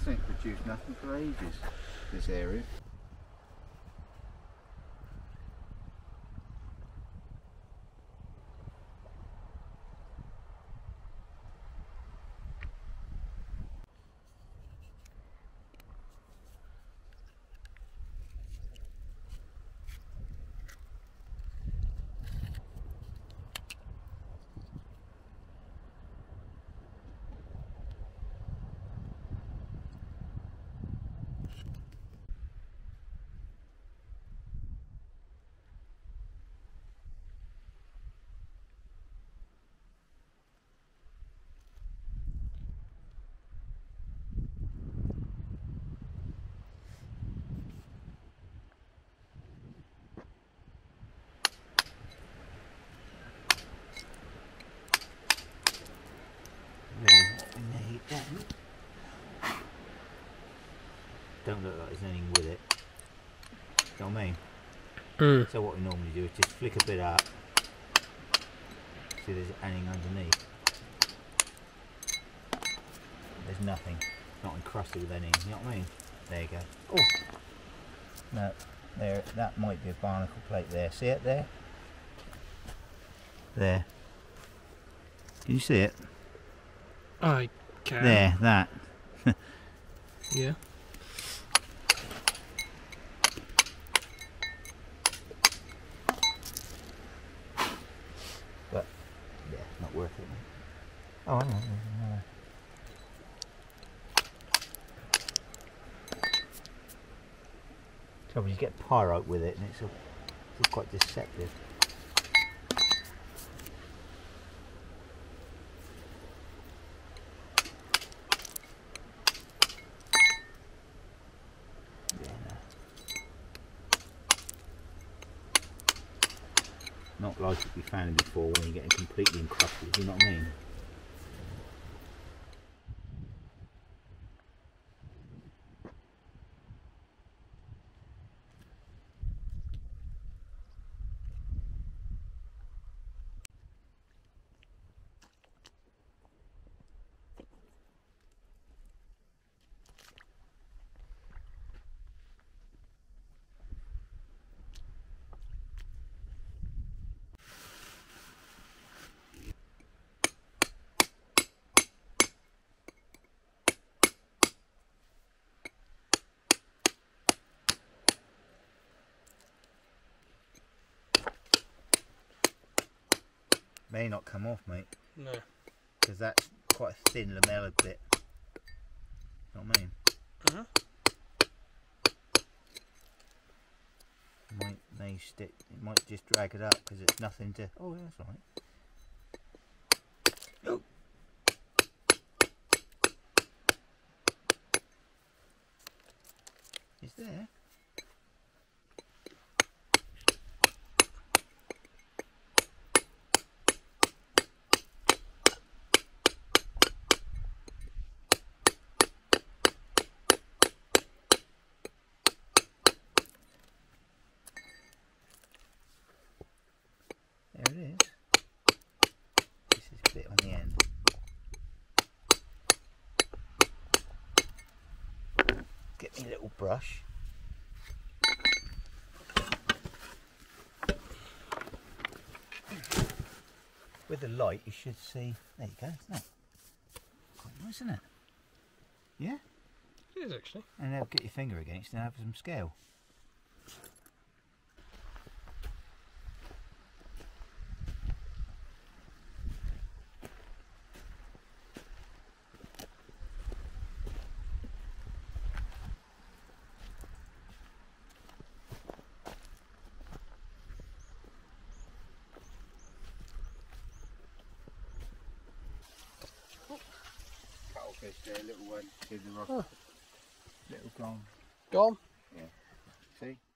This ain't produced nothing for ages, this area. Don't look like there's anything with it. You know what I mean? So what we normally do is just flick a bit up. See if there's anything underneath. There's nothing. Not encrusted with anything. You know what I mean? There you go. Oh! No, there. That might be a barnacle plate there. See it there? There. Can you see it? I can. There, that. Yeah. But, yeah, not worth it, mate. Oh, hang on, there's another. Trouble is you get pyrite with it and it's all quite deceptive. Not like it we found before when you're getting completely encrusted, you know what I mean? May not come off, mate. No. Because that's quite a thin lamella bit. You know what I mean? May stick. It might just drag it up because it's nothing to. Oh, that's all right. Oh. It's there. There it is. This is a bit on the end. Get me a little brush. With the light you should see, there you go, isn't it? Quite nice, isn't it? Yeah? It is actually. And now get your finger against it and have some scale. Cuttlefish there, little one, see the rock. Oh. Little gone. Gone? Yeah. See?